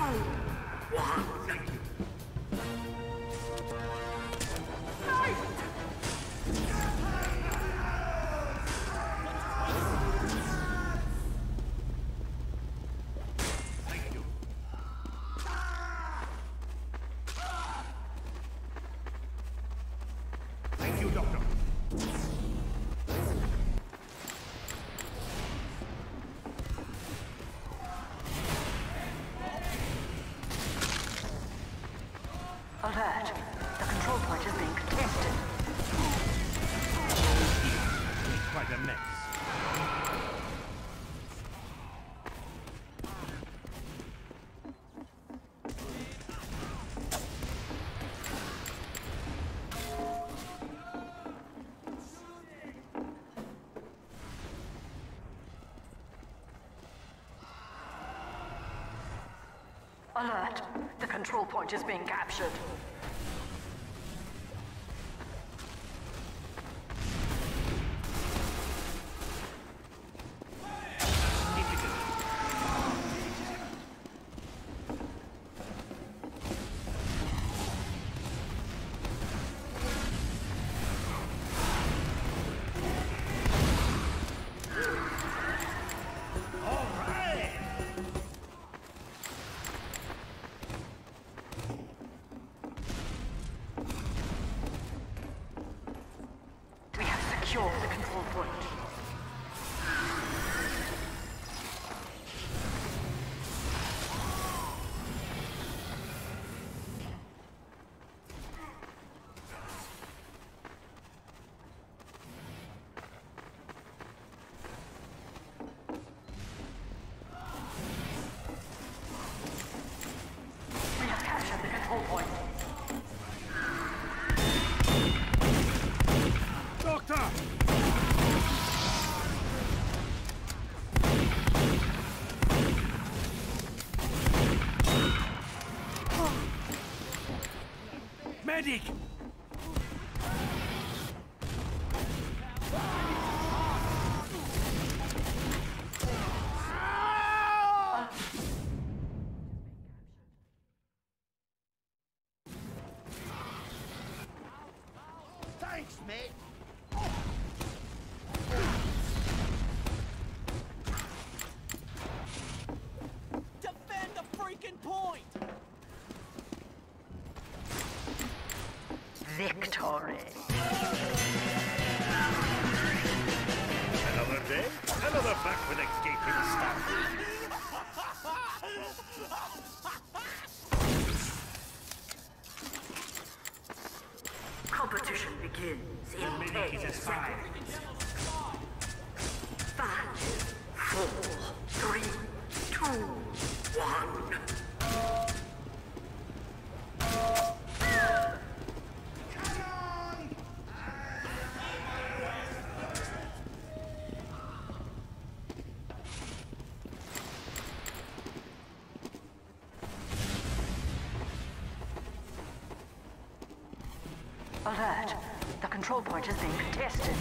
Alert. The control point is being contested. Quite a mess. Alert. The control point is being captured. Secure the control point. We have captured the control point. Doctor! Medic! Thanks, mate. Defend the freaking point! Victory. Another day, another back with escaping staff. Competition begins in 10 seconds. 5, 4, 3, 2, 1. Alert. The control point is being contested.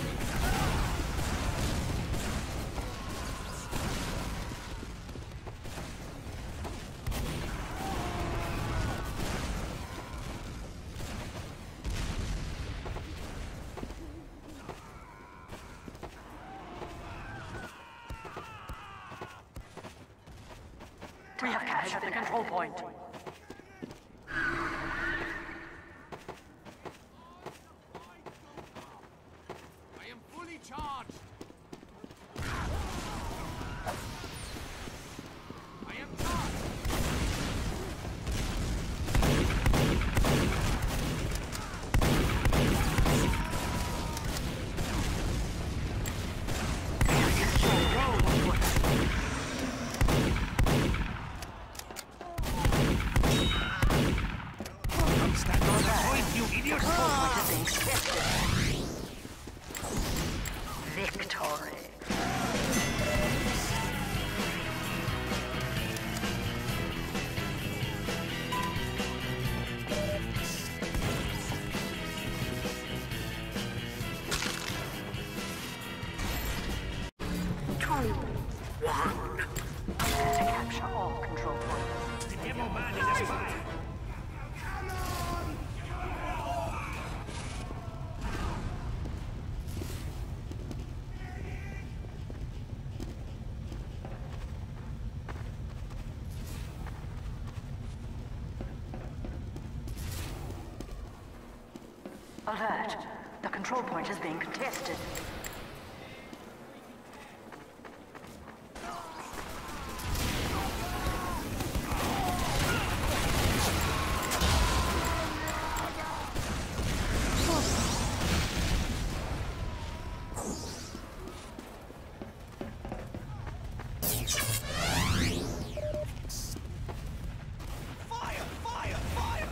We have captured the control point. Charged! I am charged! Come stand on the point, you idiot! Victory. To capture all control points. The demo No man is a spy. Alert. The control point is being contested. Fire! Fire! Fire!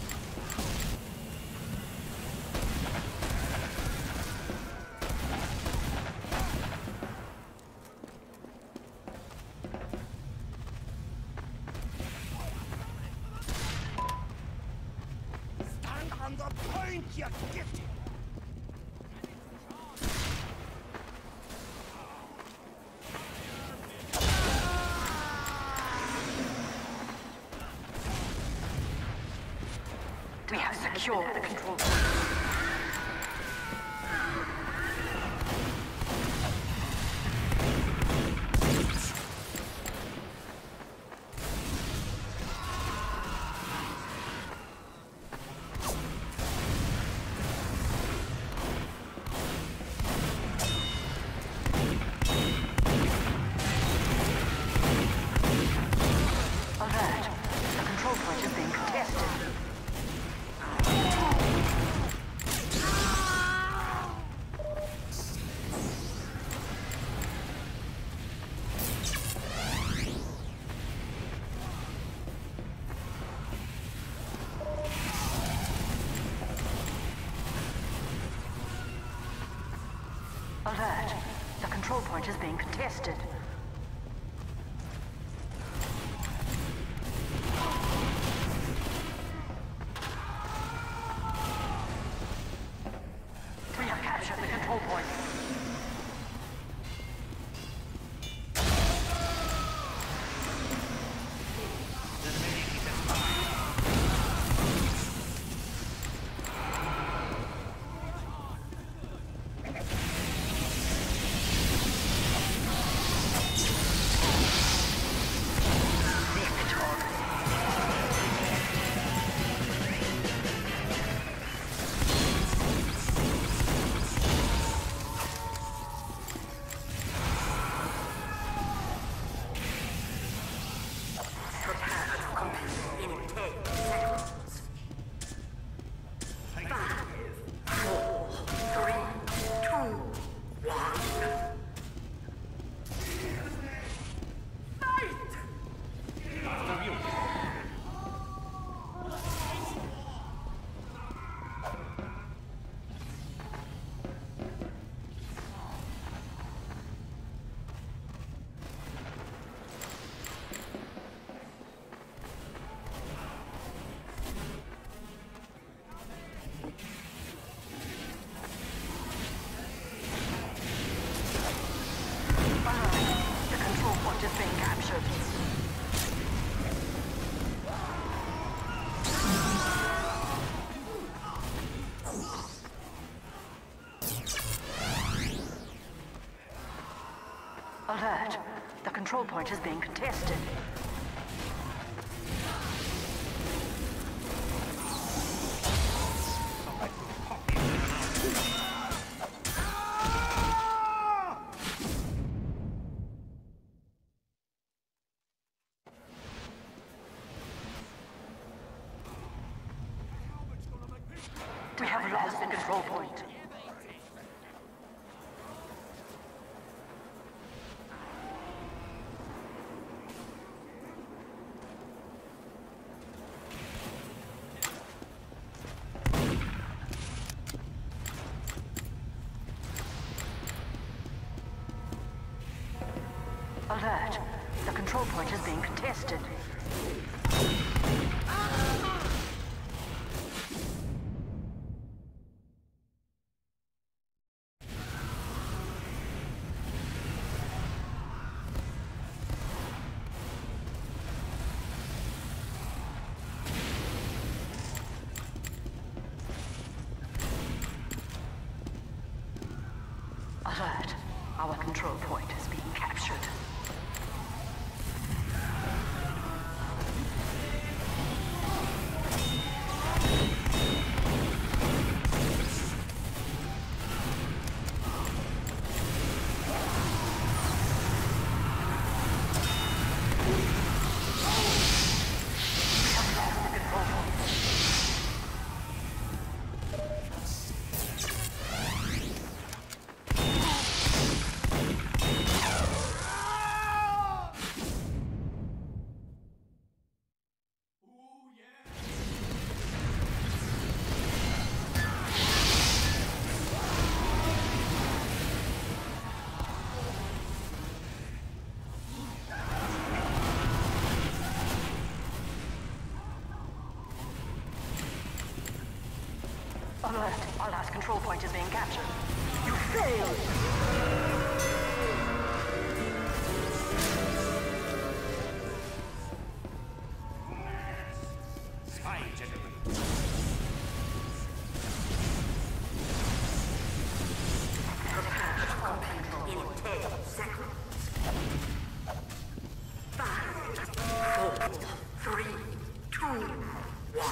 Stand on the point, you gifted! We have secured the control point. Alert. The control point is being contested. Alert. The control point is being contested. We have captured the control point. The control point is being captured. Alert. The control point is being contested. We have lost the control point. Alert. The control point is being contested. Our control point is being captured. Alert! Our last control point is being captured. You failed! Spy, gentlemen. In 10 seconds. 5, 4, 3, 2, 1.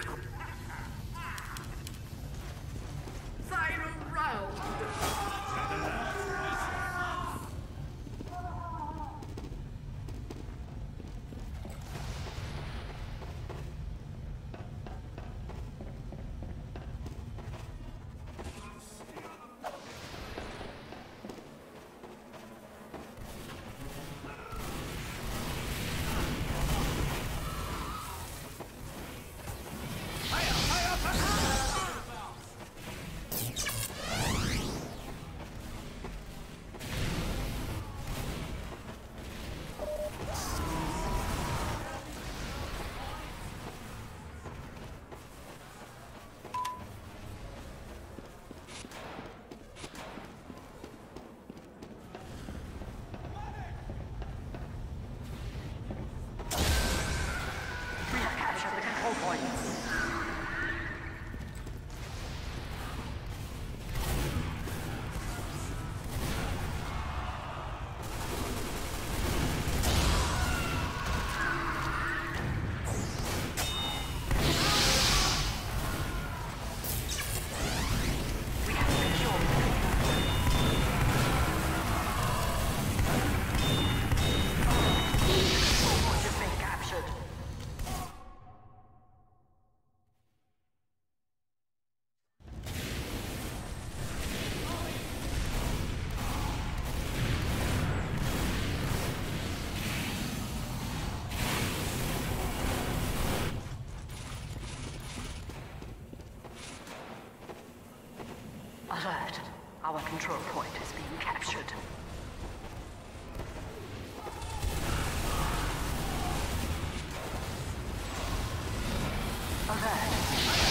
Final round. Alert! Our control point is being captured. Alert!